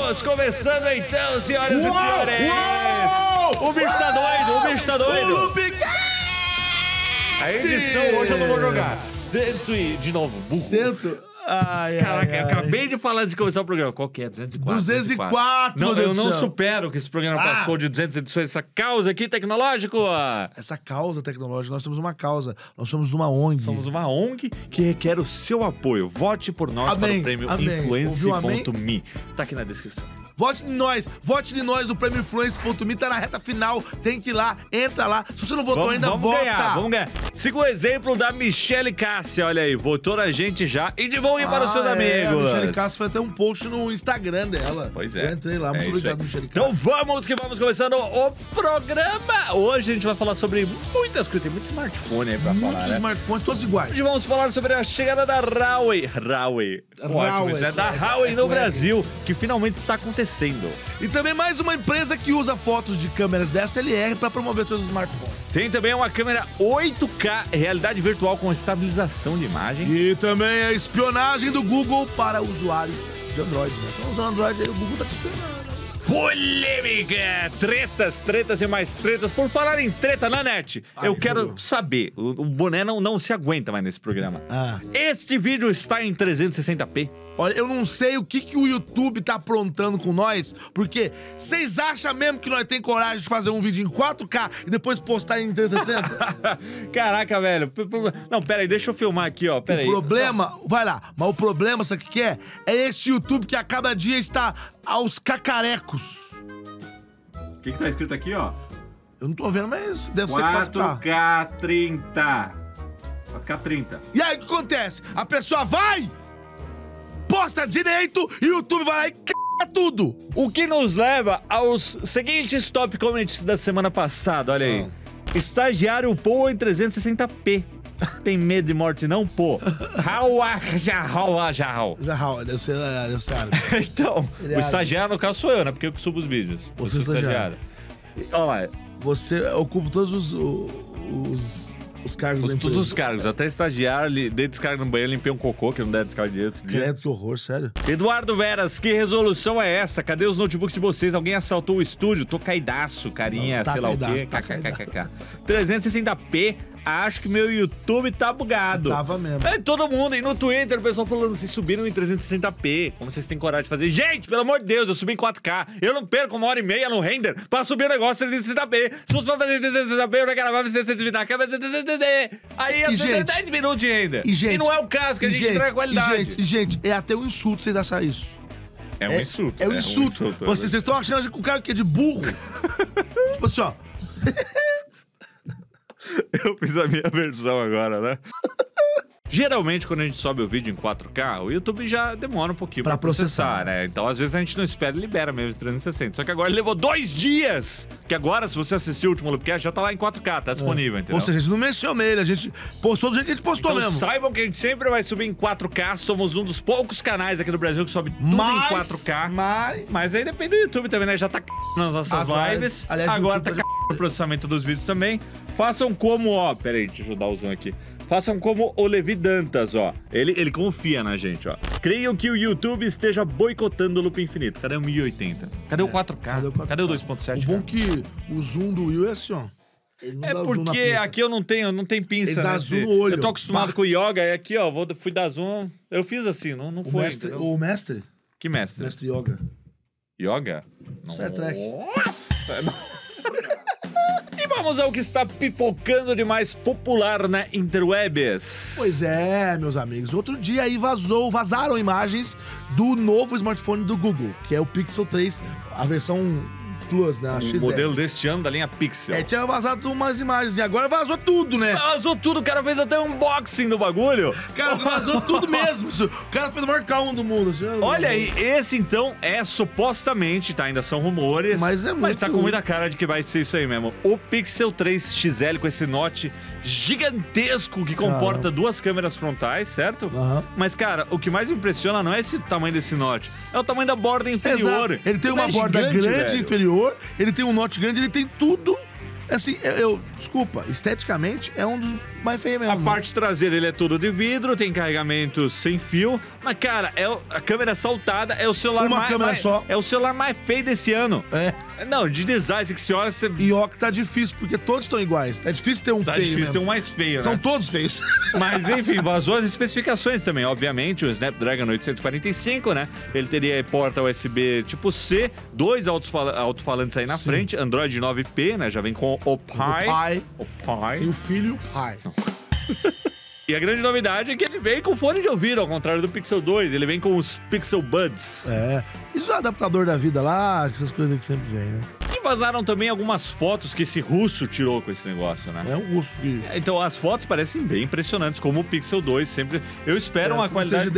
Estamos começando então, senhoras e senhores! O bicho tá doido, o bicho tá doido! A edição hoje eu não vou jogar. De novo, burro. Caraca, eu acabei de falar antes de começar o programa. Qual que é? 204? 204, não, eu não supero que esse programa passou de 200 edições. Essa causa aqui tecnológico. Essa causa tecnológica, nós temos uma causa. Nós somos de uma ONG. Somos uma ONG que requer o seu apoio. Vote por nós para o prêmio Influence.me. Tá aqui na descrição. Vote de nós no prêmio Influence.me, tá na reta final, tem que ir lá, entra lá. Se você não votou ainda, vota. Vamos ganhar. Siga o exemplo da Michele Cássia, olha aí, votou na gente já e divulgue para os seus amigos. A Michele Cássia fez até um post no Instagram dela. Pois é. Eu entrei lá, muito obrigado, Michele Cássia. Então vamos começando o programa. Hoje a gente vai falar sobre muitas coisas, tem muito smartphone aí pra falar, Muitos smartphones, todos iguais. Hoje vamos falar sobre a chegada da Huawei. Da Huawei no Brasil, que finalmente está acontecendo. E também mais uma empresa que usa fotos de câmeras DSLR para promover seus smartphones. Tem também uma câmera 8K, realidade virtual com estabilização de imagem. E também a espionagem do Google para usuários de Android, né? Então usando Android aí, o Google tá te espionando. Polêmica! Tretas e mais tretas. Por falar em treta na net, eu quero saber, o Boné não se aguenta mais nesse programa. Este vídeo está em 360p? Olha, eu não sei o que o YouTube tá aprontando com nós, porque vocês acham mesmo que nós tem coragem de fazer um vídeo em 4K e depois postar em 360? Caraca, velho. Não, pera aí, deixa eu filmar aqui, ó. Pera aí. O problema, vai lá, mas o problema, sabe o que é? É esse YouTube que a cada dia está aos cacarecos. O que tá escrito aqui, ó? Eu não tô vendo, mas deve ser 4K 30. 4K 30. E aí, o que acontece? A pessoa vai, posta direito e o YouTube vai lá e caga tudo. O que nos leva aos seguintes top comments da semana passada, olha aí. Estagiário Pô em 360p. Tem medo de morte não, pô? Já, deve ser árabe. Então, o estagiário no caso sou eu, né? Porque eu que subo os vídeos. Você é estagiário. Olha lá. Você ocupa todos os cargos da empresa. Todos os cargos, até estagiário, dei descarga no banheiro, limpei um cocô, que não der descarga direito. Credo, que horror, sério. Eduardo Veras, que resolução é essa? Cadê os notebooks de vocês? Alguém assaltou o estúdio? Tô caidaço, carinha, sei lá o quê. KKKK. 360p, acho que meu YouTube tá bugado. Tava mesmo. É, todo mundo, e no Twitter o pessoal falando, vocês subiram em 360p, como vocês têm coragem de fazer? Gente, pelo amor de Deus, eu subi em 4K, eu não perco 1h30 no render pra subir o negócio em 360p. Se fosse pra fazer 360p, eu não gravava em 360p, aí eu tenho 10 minutos de render. E não é o caso, que a gente entrega qualidade. Gente, é até um insulto vocês acharem isso. É um insulto. É um insulto. Vocês estão achando que o cara que é de burro. Tipo assim, ó. Eu fiz a minha versão agora, né? Geralmente, quando a gente sobe o vídeo em 4K, o YouTube já demora um pouquinho pra processar, né? Então, às vezes, a gente não espera e libera mesmo em 360. Só que agora levou 2 dias! Que agora, se você assistir o último Loopcast, já tá lá em 4K, tá disponível, entendeu? Ou seja, a gente não mexeu nele, a gente postou do jeito que a gente postou então, mesmo. Saibam que a gente sempre vai subir em 4K, somos um dos poucos canais aqui no Brasil que sobe tudo em 4K. Mas aí depende do YouTube também, né? Já tá nas nossas lives. Aliás, agora tá o processamento dos vídeos também. Façam como, ó... Pera aí, deixa eu dar o zoom aqui. Façam como o Levi Dantas, ó. Ele confia na gente, ó. Creio que o YouTube esteja boicotando o Loop Infinito. Cadê o 1080? Cadê o 4K? Cadê o 2.7? O bom que o zoom do Will é assim, ó. É porque aqui eu não tenho pinça. Ele dá né? zoom no olho. Eu tô acostumado com o yoga, e aqui, ó, fui dar zoom. Eu fiz assim, não foi. O mestre? Que mestre? Mestre yoga. Yoga? Star Trek. Nossa! E vamos ao que está pipocando de mais popular na interwebs. Pois é, meus amigos. Outro dia aí vazaram imagens do novo smartphone do Google, que é o Pixel 3, a versão Plus, né? A XL. O modelo deste ano da linha Pixel. Tinha vazado umas imagens e agora vazou tudo, né? Vazou tudo, o cara fez até um unboxing do bagulho. Cara, vazou tudo mesmo. O cara fez o maior calmo do mundo. Olha aí, esse então é supostamente, tá? Ainda são rumores. Mas tá com muita cara de que vai ser isso aí mesmo. O Pixel 3 XL com esse note gigantesco que comporta 2 câmeras frontais, certo? Mas, cara, o que mais impressiona não é esse tamanho desse note, é o tamanho da borda inferior. Exato. Ele tem uma borda grande inferior, ele tem um note grande, ele tem tudo Assim, desculpa, esteticamente é um dos mais feios mesmo. A parte traseira, ele é todo de vidro, tem carregamento sem fio. Mas, cara, a câmera saltada é o celular Uma câmera só. É o celular mais feio desse ano. Não, de design, assim, que você olha, você... E ó que tá difícil, porque todos estão iguais. Tá difícil ter um Tá feio difícil mesmo. ter um mais feio, São né? todos feios. Mas, enfim, vazou as especificações também. Obviamente, o Snapdragon 845, né? Ele teria porta USB tipo C, 2 alto-falantes aí na frente, Android 9P, né? Já vem com o Pi. O Pi. Tem o filho e o pai. E a grande novidade é que ele vem com fone de ouvido, ao contrário do Pixel 2. Ele vem com os Pixel Buds. Isso é o adaptador da vida lá, essas coisas que sempre vem, né? E vazaram também algumas fotos que esse russo tirou com esse negócio, né? É um russo que... Então as fotos parecem bem impressionantes, como o Pixel 2 sempre. Eu espero uma qualidade...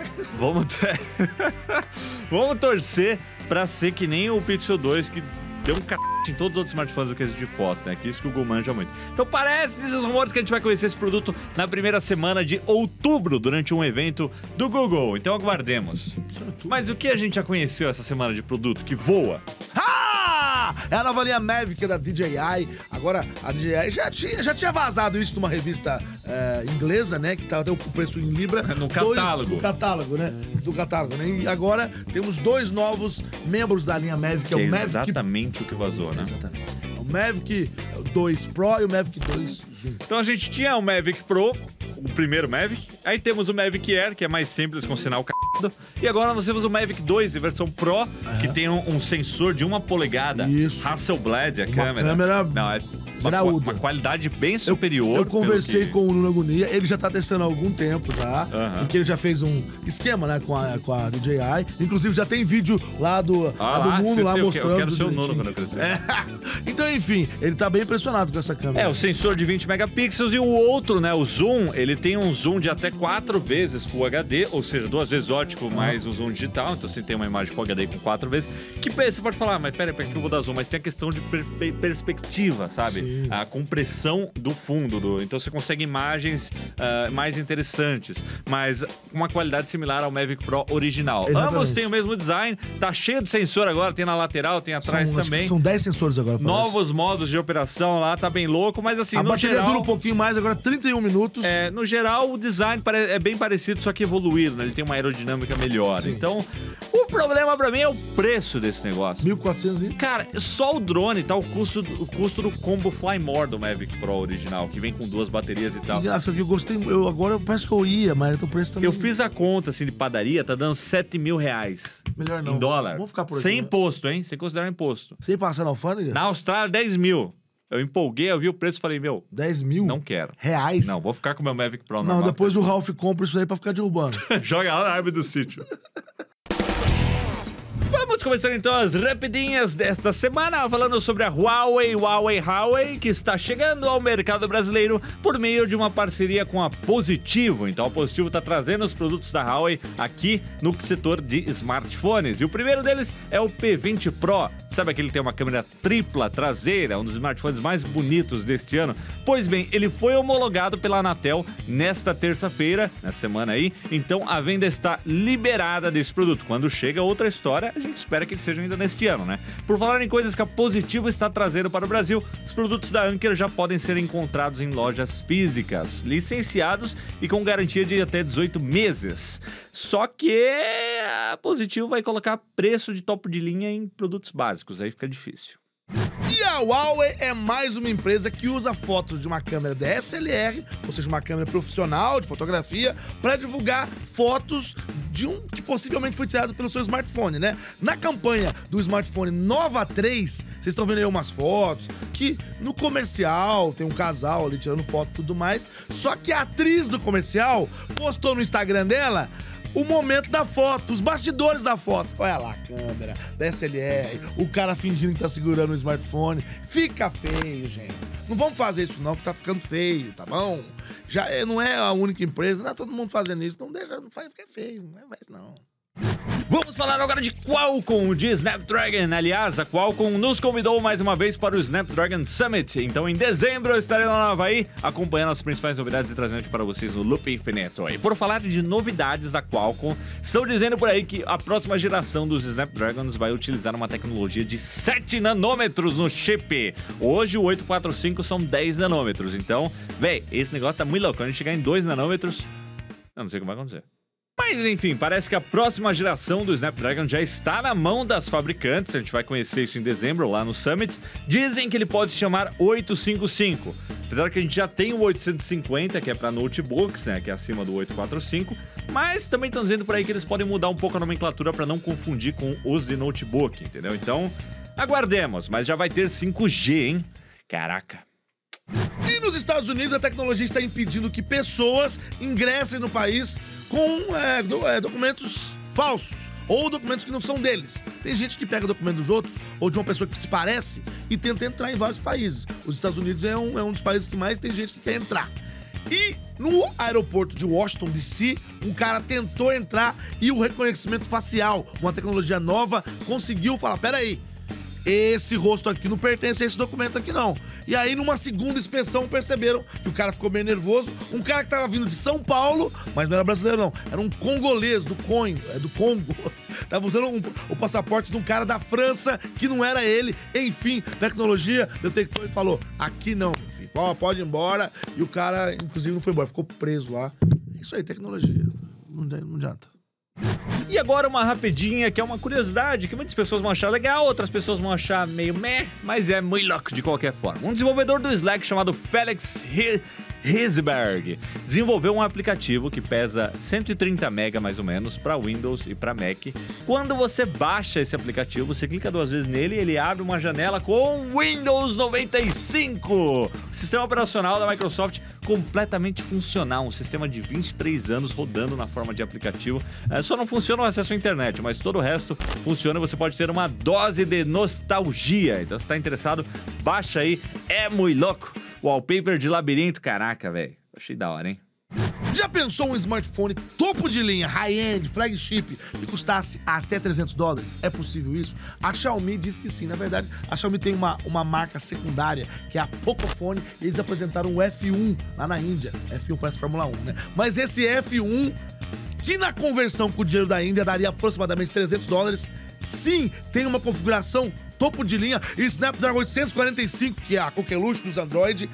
Vamos torcer pra ser que nem o Pixel 2, que deu um em todos os outros smartphones do quesito de foto, né? Que isso que o Google manja muito. Então parece esses rumores que a gente vai conhecer esse produto na primeira semana de outubro, durante um evento do Google. Então aguardemos. Mas o que a gente já conheceu essa semana de produto que voa? É a nova linha Mavic da DJI. Agora, a DJI já tinha vazado isso numa revista inglesa, né? Que tava até o preço em Libra. No catálogo. No catálogo, né? Do catálogo, né? E agora temos 2 novos membros da linha Mavic, que é o Mavic... exatamente o que vazou, né? Exatamente. O Mavic 2 Pro e o Mavic 2 Zoom. Então a gente tinha o Mavic Pro, o primeiro Mavic. Aí temos o Mavic Air, que é mais simples com sinal c****. E agora nós temos o Mavic 2 em versão Pro, que tem um sensor de 1 polegada. Isso. Hasselblad, a Uma câmera. câmera Não, é graúda. uma qualidade bem superior. Eu conversei com o Nuno Agonia, ele já tá testando há algum tempo, tá? Porque ele já fez um esquema, né, com a DJI. Inclusive já tem vídeo lá do Nuno lá mostrando. Eu quero ser o Nuno quando eu crescer. Então, enfim, ele tá bem impressionado com essa câmera. O sensor de 20 megapixels e o outro, né, o zoom, ele tem um zoom de até 4 vezes Full HD, ou seja, 2 vezes ótico mais o zoom digital. Então você tem uma imagem Full HD com 4 vezes. Que você pode falar, mas pera, que eu vou dar zoom? Mas tem a questão de perspectiva, sabe? Sim. A compressão do fundo. Então você consegue imagens mais interessantes, mas com uma qualidade similar ao Mavic Pro original. Exatamente. Ambos têm o mesmo design, tá cheio de sensor agora, tem na lateral, tem atrás também. São 10 sensores agora. Novos modos de operação lá, tá bem louco, mas assim, a no bateria geral... dura um pouquinho mais, agora 31 minutos. No geral, o design é bem parecido, só que evoluído, né? Ele tem uma aerodinâmica melhor. Sim. Então, o problema pra mim é o preço desse negócio. 1.400 e... Cara, só o drone tá o custo do combo Fly More do Mavic Pro original, que vem com 2 baterias e tal. Engraçado que eu gostei, agora parece que eu ia, mas o preço também... Eu fiz a conta, assim, de padaria, tá dando R$7 mil. Melhor não. Em dólar. Vamos ficar por aqui, sem né? imposto, hein? Sem considerar imposto. Sem passar na alfândega? Na Austrália, 10 mil. Eu empolguei, eu vi o preço e falei, 10 mil? não quero. Reais? Não, vou ficar com o meu Mavic Pro Não, normal. depois o Ralph compra isso aí pra ficar derrubando. Joga lá na árvore do sítio. Vamos começar então as rapidinhas desta semana, falando sobre a Huawei, que está chegando ao mercado brasileiro por meio de uma parceria com a Positivo. Então a Positivo está trazendo os produtos da Huawei aqui no setor de smartphones. E o primeiro deles é o P20 Pro. Sabe aquele que tem uma câmera tripla traseira, um dos smartphones mais bonitos deste ano? Pois bem, ele foi homologado pela Anatel nesta terça-feira, nessa semana aí. Então a venda está liberada desse produto. Quando chega outra história, a gente espera que ele seja ainda neste ano, né? Por falar em coisas que a Positivo está trazendo para o Brasil, os produtos da Anker já podem ser encontrados em lojas físicas, licenciados e com garantia de até 18 meses. Só que a Positivo vai colocar preço de topo de linha em produtos básicos, aí fica difícil. E a Huawei é mais uma empresa que usa fotos de uma câmera DSLR, ou seja, uma câmera profissional de fotografia, para divulgar fotos de um que possivelmente foi tirado pelo seu smartphone, né? Na campanha do smartphone Nova 3, vocês estão vendo aí umas fotos que no comercial tem um casal ali tirando foto e tudo mais, só que a atriz do comercial postou no Instagram dela o momento da foto, os bastidores da foto. Olha lá a câmera, DSLR, o cara fingindo que tá segurando o smartphone. Fica feio, gente. Não vamos fazer isso não, que tá ficando feio, tá bom? Já não é a única empresa, não é todo mundo fazendo isso. Não deixa, não faz, fica feio, não é mais não. Vamos falar agora de Qualcomm, de Snapdragon. Aliás, a Qualcomm nos convidou mais uma vez para o Snapdragon Summit. Então, em dezembro, eu estarei lá no Havaí, acompanhando as principais novidades e trazendo aqui para vocês no Loop Infinito. E por falar de novidades da Qualcomm, estão dizendo por aí que a próxima geração dos Snapdragons vai utilizar uma tecnologia de 7 nanômetros no chip. Hoje, o 845 são 10 nanômetros. Então, véi, esse negócio tá muito louco. Quando a gente chegar em 2 nanômetros, eu não sei o que vai acontecer. Mas enfim, parece que a próxima geração do Snapdragon já está na mão das fabricantes, a gente vai conhecer isso em dezembro lá no Summit. Dizem que ele pode se chamar 855, apesar que a gente já tem o 850, que é para notebooks, né, que é acima do 845, mas também estão dizendo por aí que eles podem mudar um pouco a nomenclatura para não confundir com os de notebook, entendeu? Então, aguardemos, mas já vai ter 5G, hein? Caraca! E nos Estados Unidos, a tecnologia está impedindo que pessoas ingressem no país com documentos falsos ou documentos que não são deles. Tem gente que pega documento dos outros ou de uma pessoa que se parece e tenta entrar em vários países. Os Estados Unidos é um dos países que mais tem gente que quer entrar. E no aeroporto de Washington, D.C., um cara tentou entrar e o reconhecimento facial, uma tecnologia nova, conseguiu falar, peraí, esse rosto aqui não pertence a esse documento aqui não. E aí, numa segunda inspeção, perceberam que o cara ficou meio nervoso. Um cara que tava vindo de São Paulo, mas não era brasileiro não, era um congolês do Congo. Tava usando o passaporte de um cara da França, que não era ele. Enfim, tecnologia, detectou e falou, aqui não, meu filho, pode ir embora. E o cara, inclusive, não foi embora, ficou preso lá. É isso aí, tecnologia, não adianta. E agora uma rapidinha, que é uma curiosidade, que muitas pessoas vão achar legal, outras pessoas vão achar meio meh, mas é muito louco de qualquer forma. Um desenvolvedor do Slack chamado Felix Herzberg desenvolveu um aplicativo que pesa 130 MB mais ou menos para Windows e para Mac. Quando você baixa esse aplicativo, você clica 2 vezes nele e ele abre uma janela com Windows 95, o sistema operacional da Microsoft completamente funcional, um sistema de 23 anos rodando na forma de aplicativo. Só não funciona o acesso à internet, mas todo o resto funciona e você pode ter uma dose de nostalgia. Então, se está interessado, baixa aí, é muito louco. Wallpaper de labirinto, caraca, velho. Achei da hora, hein? Já pensou um smartphone topo de linha, high-end, flagship, que custasse até $300? É possível isso? A Xiaomi diz que sim. Na verdade, a Xiaomi tem uma marca secundária, que é a Pocophone, e eles apresentaram o F1 lá na Índia. F1 parece Fórmula 1, né? Mas esse F1, que na conversão com o dinheiro da Índia daria aproximadamente $300, sim, tem uma configuração topo de linha, e Snapdragon 845, que é a coqueluche dos Android,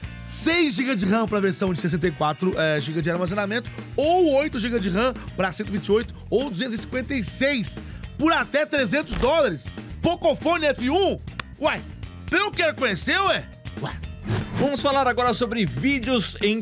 6 GB de RAM para a versão de 64 GB de armazenamento, ou 8 GB de RAM para 128 ou 256, por até $300. Pocophone F1? Uai, eu quero conhecer, ué? Vamos falar agora sobre vídeos em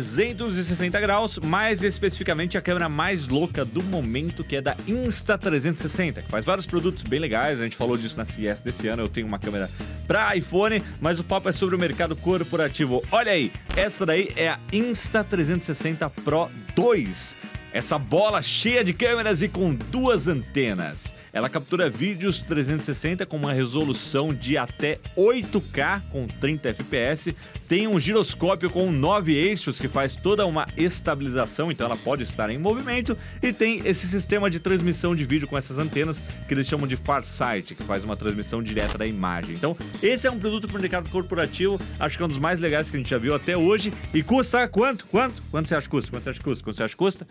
360 graus, mais especificamente a câmera mais louca do momento, que é da Insta360, que faz vários produtos bem legais. A gente falou disso na CES desse ano. Eu tenho uma câmera para iPhone, mas o papo é sobre o mercado corporativo. Olha aí, essa daí é a Insta360 Pro 2. Essa bola cheia de câmeras e com 2 antenas. Ela captura vídeos 360 com uma resolução de até 8K com 30 FPS. Tem um giroscópio com 9 eixos que faz toda uma estabilização, então ela pode estar em movimento. E tem esse sistema de transmissão de vídeo com essas antenas que eles chamam de Farsight, que faz uma transmissão direta da imagem. Então esse é um produto para o mercado corporativo, acho que é um dos mais legais que a gente já viu até hoje. E custa quanto? Quanto você acha que custa? Quanto você acha que custa? Quanto você acha que custa?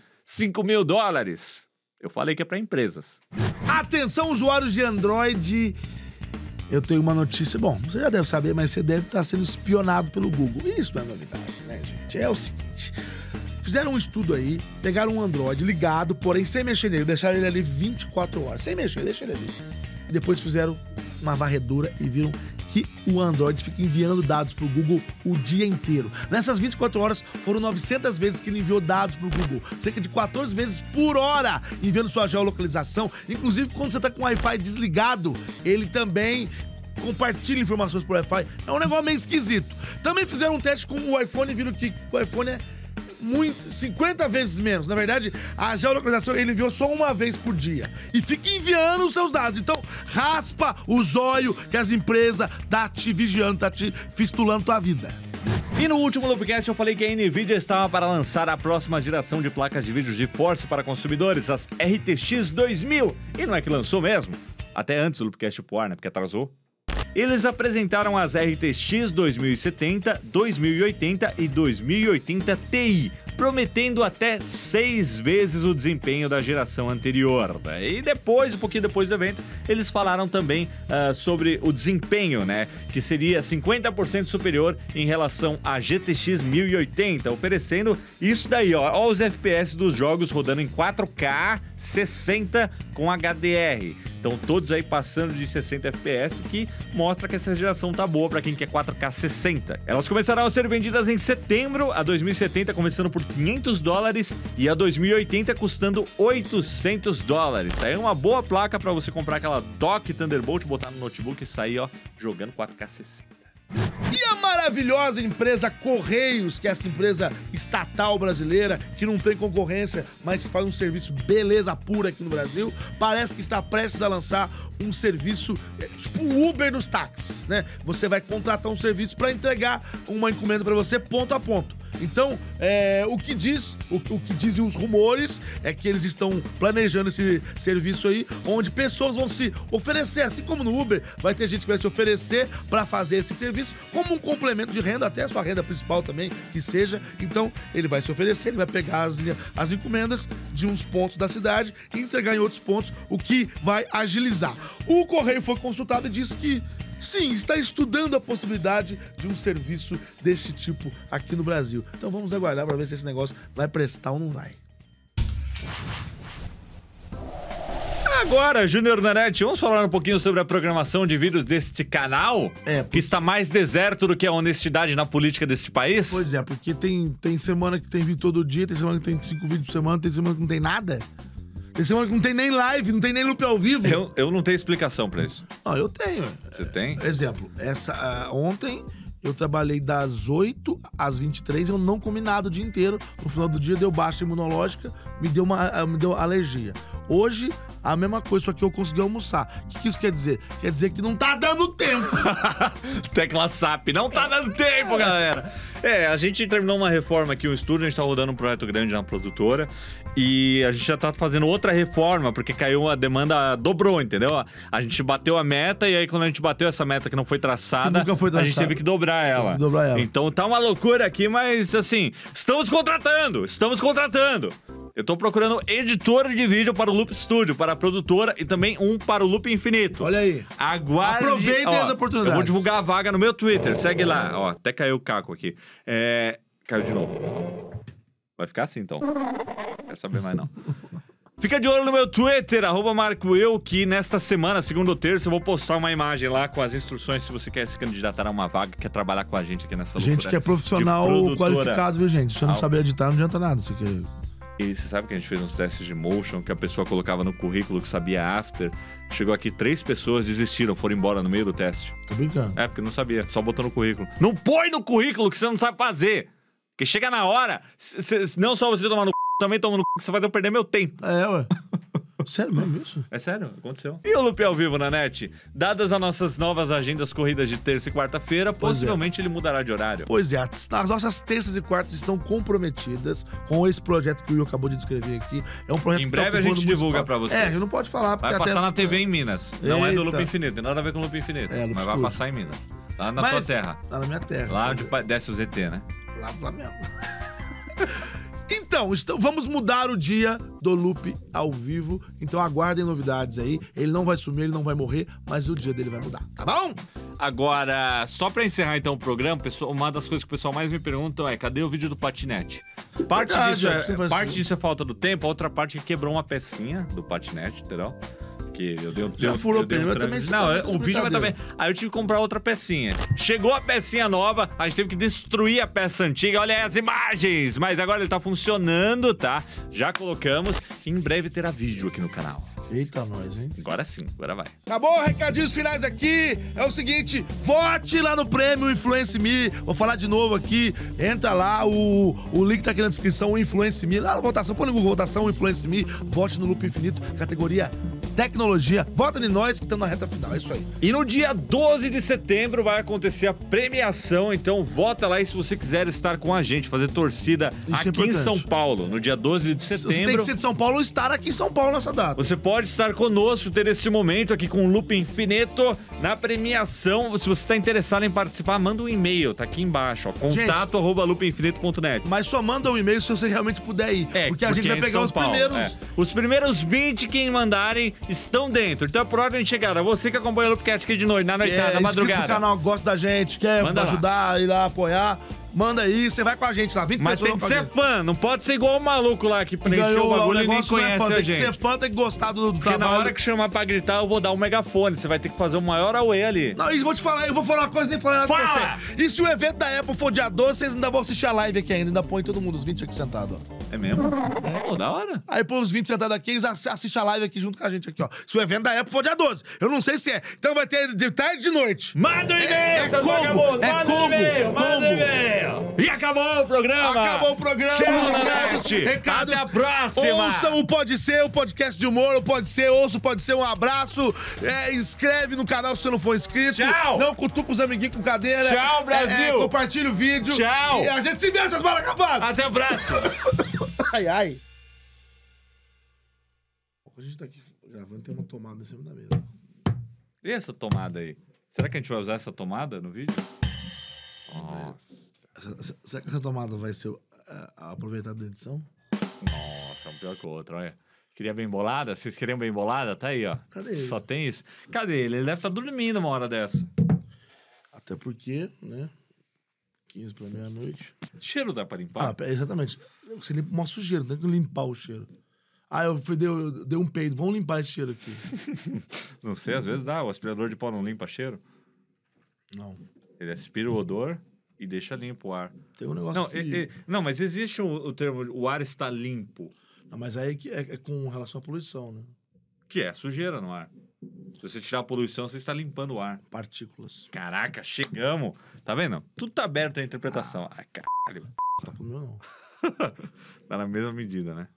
$5.000. Eu falei que é para empresas. Atenção, usuários de Android. Eu tenho uma notícia. Bom, você já deve saber, mas você deve estar sendo espionado pelo Google. Isso não é novidade, né, gente? É o seguinte. Fizeram um estudo aí, pegaram um Android ligado, porém sem mexer nele, deixaram ele ali 24 horas. Sem mexer, deixa ele ali. E depois fizeram uma varredura e viram que o Android fica enviando dados pro Google o dia inteiro. Nessas 24 horas, foram 900 vezes que ele enviou dados pro Google. Cerca de 14 vezes por hora, enviando sua geolocalização. Inclusive, quando você tá com o Wi-Fi desligado, ele também compartilha informações por Wi-Fi. É um negócio meio esquisito. Também fizeram um teste com o iPhone e viram que o iPhone é 50 vezes menos. Na verdade, a geolocalização ele enviou só uma vez por dia. E fica enviando os seus dados. Então, raspa o zóio que as empresas tá te vigiando, tá te fistulando tua vida. E no último Loopcast eu falei que a NVIDIA estava para lançar a próxima geração de placas de vídeo GeForce para consumidores, as RTX 2000. E não é que lançou mesmo? Até antes do Loopcast Poar, né? Porque atrasou. Eles apresentaram as RTX 2070, 2080 e 2080 Ti, prometendo até 6 vezes o desempenho da geração anterior. E depois, um pouquinho depois do evento, eles falaram também sobre o desempenho, né? Que seria 50% superior em relação à GTX 1080, oferecendo isso daí, ó os FPS dos jogos rodando em 4K 60 com HDR. Então todos aí passando de 60 FPS, que mostra que essa geração tá boa para quem quer 4K 60. Elas começarão a ser vendidas em setembro, a 2070 começando por $500 e a 2080 custando $800. Tá aí uma boa placa para você comprar aquela dock Thunderbolt, botar no notebook e sair, ó, jogando 4K 60. E a maravilhosa empresa Correios, que é essa empresa estatal brasileira, que não tem concorrência, mas faz um serviço beleza pura aqui no Brasil, parece que está prestes a lançar um serviço tipo Uber nos táxis, né? Você vai contratar um serviço para entregar uma encomenda para você ponto a ponto. Então, o que dizem os rumores é que eles estão planejando esse serviço aí, onde pessoas vão se oferecer, assim como no Uber, vai ter gente que vai se oferecer para fazer esse serviço como um complemento de renda, até a sua renda principal também, que seja. Então, ele vai se oferecer, ele vai pegar as encomendas de uns pontos da cidade e entregar em outros pontos, o que vai agilizar. O Correio foi consultado e disse que sim, está estudando a possibilidade de um serviço desse tipo aqui no Brasil. Então vamos aguardar para ver se esse negócio vai prestar ou não vai. Agora, Júnior Nanete, vamos falar um pouquinho sobre a programação de vídeos deste canal? Que está mais deserto do que a honestidade na política deste país? Pois é, porque tem semana que tem vídeo todo dia, tem semana que tem 5 vídeos por semana, tem semana que não tem nada. Tem semana que não tem nem live, não tem nem loop ao vivo. Eu não tenho explicação pra isso. Não, eu tenho. Você tem? Exemplo, ontem eu trabalhei das 8 às 23, eu não comi nada o dia inteiro. No final do dia deu baixa imunológica, me deu alergia. Hoje, a mesma coisa, só que eu consegui almoçar. O que isso quer dizer? Quer dizer que não tá dando tempo. Tecla SAP, não tá dando tempo, galera. A gente terminou uma reforma aqui no estúdio, a gente tá rodando um projeto grande na produtora e a gente já tá fazendo outra reforma, porque caiu a demanda, dobrou, entendeu? A gente bateu a meta e aí quando a gente bateu essa meta que não foi traçada, a gente teve que dobrar ela. Então tá uma loucura aqui, mas assim, estamos contratando. Eu tô procurando editor de vídeo para o Loop Studio, para a produtora e também um para o Loop Infinito. Olha aí. Aguarde. Aproveitem as oportunidades. Eu vou divulgar a vaga no meu Twitter, segue lá. Ó, até caiu o caco aqui. Caiu de novo. Vai ficar assim, então. Não quero saber mais, não. Fica de olho no meu Twitter, @MarcoEu, que nesta semana, segunda ou terça, eu vou postar uma imagem lá com as instruções se você quer se candidatar a uma vaga, quer trabalhar com a gente aqui nessa loucura. Gente que é profissional qualificado, viu, gente? Se você não saber editar, não adianta nada. Você quer... E você sabe que a gente fez uns testes de motion, que a pessoa colocava no currículo que sabia after. Chegou aqui 3 pessoas, desistiram, foram embora no meio do teste. Tá brincando? Porque não sabia, só botou no currículo. Não põe no currículo que você não sabe fazer! Porque chega na hora, não só você tomar no c, também toma no c, você vai eu perder meu tempo. Ué. Sério mesmo isso? É sério, aconteceu. E o Loop ao vivo na net? Dadas as nossas novas agendas corridas de terça e quarta-feira, possivelmente ele mudará de horário. Pois é, as nossas terças e quartas estão comprometidas com esse projeto que o Will acabou de descrever aqui. É um projeto em breve a gente divulga pra vocês. A gente não pode falar. Vai passar na TV em Minas. Não é do Loop Infinito, tem nada a ver com o Loop Infinito. Mas vai passar em Minas. Lá na tua terra. Lá na minha terra. Lá onde desce o ZT, né? Lá mesmo. Então, vamos mudar o dia do Loop ao vivo. Então aguardem novidades aí. Ele não vai sumir, ele não vai morrer, mas o dia dele vai mudar, tá bom? Agora, só pra encerrar então o programa, uma das coisas que o pessoal mais me perguntam é: cadê o vídeo do patinete? Parte disso é falta do tempo, a outra parte é que quebrou uma pecinha do patinete, entendeu? Que eu dei um já furou o pneu também. Não, o vídeo vai também. Aí eu tive que comprar outra pecinha. Chegou a pecinha nova, a gente teve que destruir a peça antiga. Olha aí as imagens! Mas agora ele tá funcionando, tá? Já colocamos. Em breve terá vídeo aqui no canal. Eita, nós, hein? Agora sim, agora vai. Acabou, recadinhos finais aqui. É o seguinte, vote lá no prêmio Influence Me. Vou falar de novo aqui. Entra lá, o link tá aqui na descrição, o Influence Me. Lá na votação, põe no Google votação, Influence Me. Vote no Loop Infinito, categoria tecnologia. Vota em nós que estamos na reta final, é isso aí. E no dia 12 de setembro vai acontecer a premiação, então vota lá e se você quiser estar com a gente, fazer torcida Isso aqui em São Paulo, no dia 12 de setembro. Você tem que ser de São Paulo ou estar aqui em São Paulo nessa data. Você pode estar conosco, ter este momento aqui com o Loop Infinito na premiação. Se você está interessado em participar, manda um e-mail, tá aqui embaixo, ó, contato@loopinfinito.net. Mas só manda um e-mail se você realmente puder ir. Porque a gente vai pegar os primeiros. Os primeiros 20 que mandarem estão dentro. Então é por ordem de chegada. Você que acompanha o Loopcast aqui de noite, na noitada, na madrugada. No canal, gosta da gente, quer Manda ajudar, ir lá apoiar. Manda aí, você vai com a gente lá. 20 Mas pessoas tem que com a ser gente. fã, não pode ser igual o maluco lá que preencheu Ganhou o lá bagulho e nem negócio, não é conhece fã, a tem que gente. ser fã, tem que gostar do Porque trabalho. na hora que chamar pra gritar, eu vou dar um megafone. Você vai ter que fazer o maior auê ali. Não, e vou te falar, eu vou falar uma coisa nem falar nada pra Fala! você. E se o evento da Apple for dia 12, vocês ainda vão assistir a live aqui ainda. Ainda põe todo mundo, os 20 aqui sentados, ó. É mesmo? Pô, da hora. Aí põe os 20 sentados aqui, eles assistem a live aqui junto com a gente aqui, ó. Se o evento da Apple for dia 12. Eu não sei se é. Então vai ter de tarde e de noite. Manda um e-mail, É seus combo, vagabundos. é Manda um combo, e-mail, manda um combo. e-mail. E acabou o programa. Acabou o programa, Tchau, recados, Nanete. recados. Até a próxima. Ouçam o Pode Ser, o podcast de humor, o Pode Ser, ouça o Pode Ser, um abraço. Inscreve no canal se você não for inscrito. Tchau. Não cutuca os amiguinhos com cadeira. Tchau, Brasil. Compartilha o vídeo. Tchau. E a gente se vê, seus mal acabados. Até a próxima. Ai, ai. A gente tá aqui gravando, tem uma tomada em cima da mesa. E essa tomada aí? Será que a gente vai usar essa tomada no vídeo? Nossa. Será que essa tomada vai ser aproveitada da edição? Nossa, um pior que o outro, olha. Queria bem bolada? Vocês queriam bem bolada? Tá aí, ó. Cadê ele? Só tem isso. Cadê ele? Ele deve estar dormindo uma hora dessa. Até porque, né? 15 pra meia-noite. Cheiro dá pra limpar? Exatamente. Você limpa uma sujeira, não tem que limpar o cheiro. Eu dei um peido, vamos limpar esse cheiro aqui. Não sei, às vezes dá. O aspirador de pó não limpa cheiro. Não. Ele aspira o odor e deixa limpo o ar. Tem um negócio Não, não, mas existe o termo, o ar está limpo. Não, mas aí é com relação à poluição, né? Que é sujeira no ar. Se você tirar a poluição, você está limpando o ar. Partículas. Caraca, chegamos. Tá vendo? Tudo tá aberto à interpretação. Ai, caralho. Tá pro meu, não. Tá na mesma medida, né?